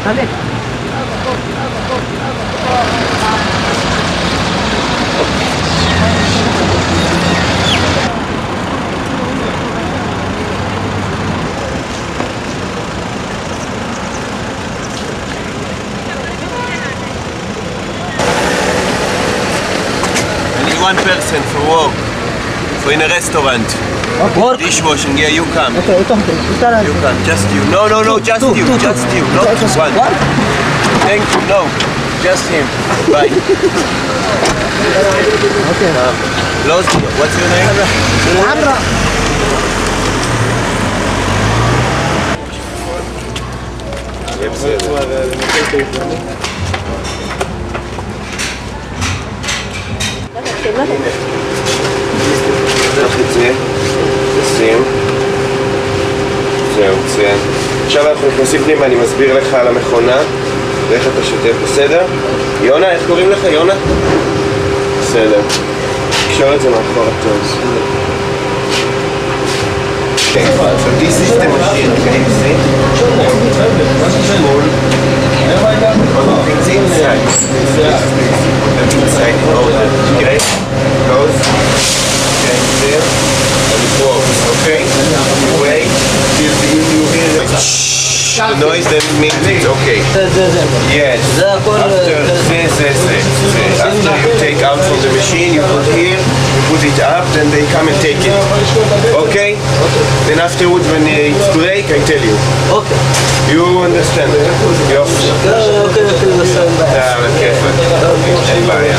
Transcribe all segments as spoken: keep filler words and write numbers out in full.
חלק. One person for work, for in a restaurant. Work? Dishwashing, yeah, you come. Okay, ito. You come, just you. No, no, no, just you, just you, not one. What? Thank you, no, just him. Bye. Okay. Um, Lozi, what's your name? Amra. קח את זה, תשים. זהו, מצוין. עכשיו אנחנו נכנסים פנימה, אני מסביר לך על המכונה ואיך אתה שוטף, בסדר? יונה, איך קוראים לך? יונה? בסדר. תקשור את זה מאחור הטוב. Okay, so this is the machine, okay, you see? Small. Things inside. Them inside in order, okay? Goes. Okay, there. And it works, okay? You wait till you hear the noise, then it means it's okay. Yes. After this, this, this, this. After you take out from the machine, you put here, you put it up, then they come and take it. Okay? Then afterwards, when it's too late, I tell you. Okay. You understand? יופי. אוקיי, אוקיי, בסדר. יאללה, כיפק. אין בעיה.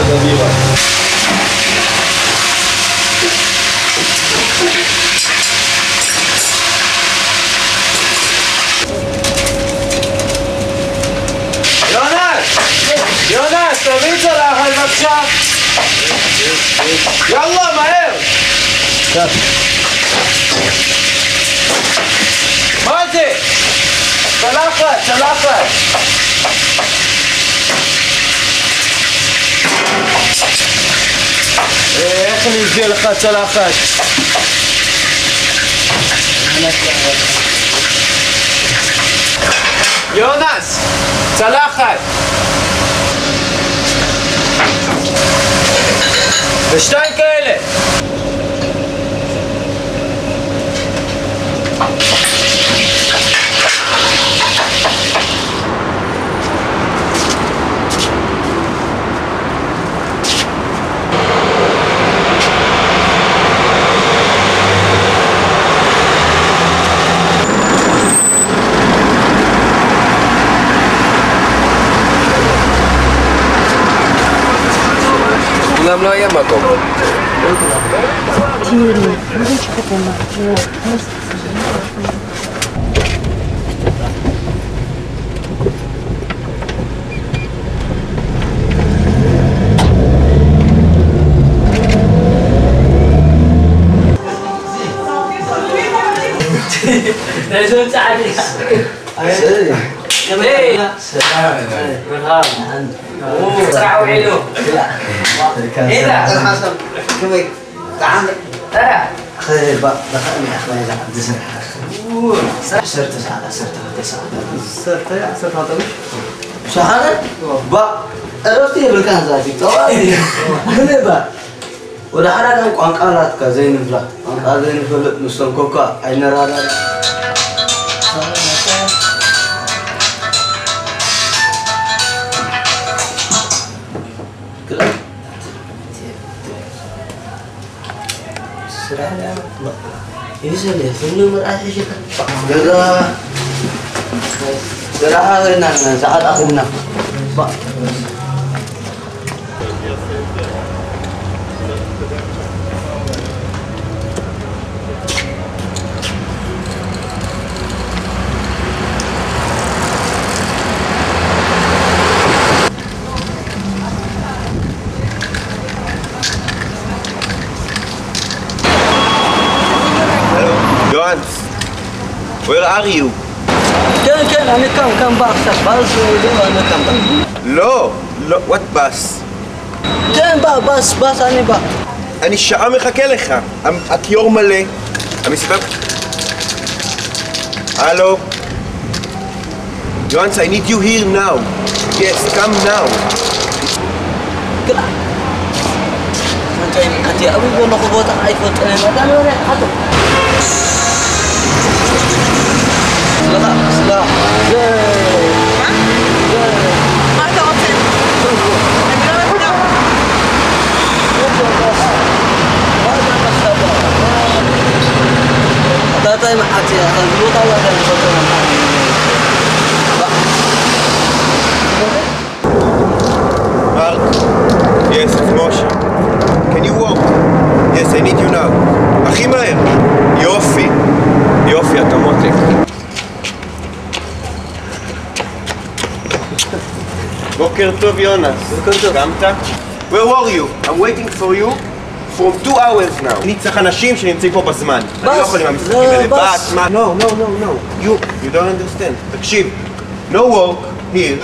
יונס! יונס, תביא צלחת בבקשה! יאללה, מהר! מה זה? צלחת, צלחת! איך אני אביא לך צלחת? יונס! צלחת! ושתיים כאלה! גם לא היה מקום. لازم تعرف كمان سلام مرحبا اوه سرعوا وعيلو ايه ده حسن كمان تعال ترى خير بقى دخلني اخويا عبد السلام اوه صرت ساعه صرت ساعه صرت صرت هذا شهر بقى عرفتي بالكان ذاتي طوالي انا بقى ولا حركه قنقالات كزين فلا قنقال زين فلا نستنكوكا عين رادا سلام يسلم فيني مرأة شيء جزا جراها غيرنا ساعات آخرنا Where are you? כן, כן, אני כאן, כאן בא עכשיו, בס, לא, אני כאן. לא, לא, what bus? כן, בא, בס, בס, אני בא. אני שעה מחכה לך. הכיור מלא. המספר... הלו? Johannes, I need you here now. Yes, come now. Hati aku pun nak buat iPhone eh macam mana satu. Selamat, selamat. Yeay. מה? מה אתה רוצה? אני לא מבינה. אתה אתה עם hati, aku dulu tahu ada foto mana. Mark. Yes, it's Moshe. Can you walk? Yes, I need you now. הכי מהר. יופי. יופי, אתה מותק. בוקר טוב, יונס. בוקר טוב. קמת? Where were you? I'm waiting for you from two hours now. אני צריך אנשים שנמצאים פה בזמן. אני לא יכול עם המשחקים האלה. בס. מה? No, no, no, no. You, you don't understand. תקשיב. No work here.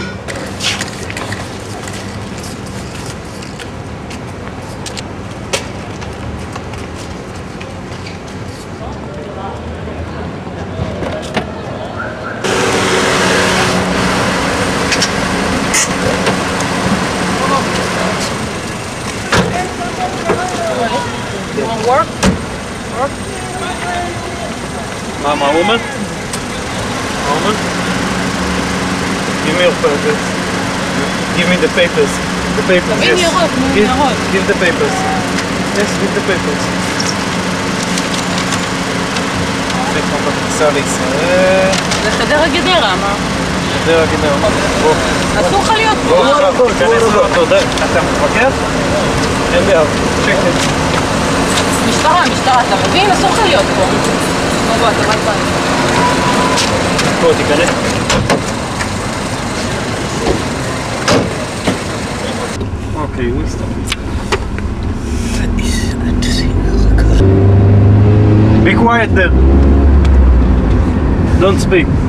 Work? Work? Mama, woman? Woman? Give me your papers. Give me the papers. The papers, תביא yes. ניירות, נו, Give, ניירות. give the papers. Yes, give the papers. איפה בכניסה לישראל? לחדרה גדרה, מה? חדרה גדרה. בוא. אסור לך להיות פה. בוא עכשיו, תיכנס לאוטו. די. אתה מתווכח? אין בעיה. שקט. משטרה, משטרה, אתה מבין? אסור לך להיות פה. בוא, בוא, אתה בא לבד. בוא, תיכנס. אוקיי, הוא יסתכל. Be quiet there. Don't speak.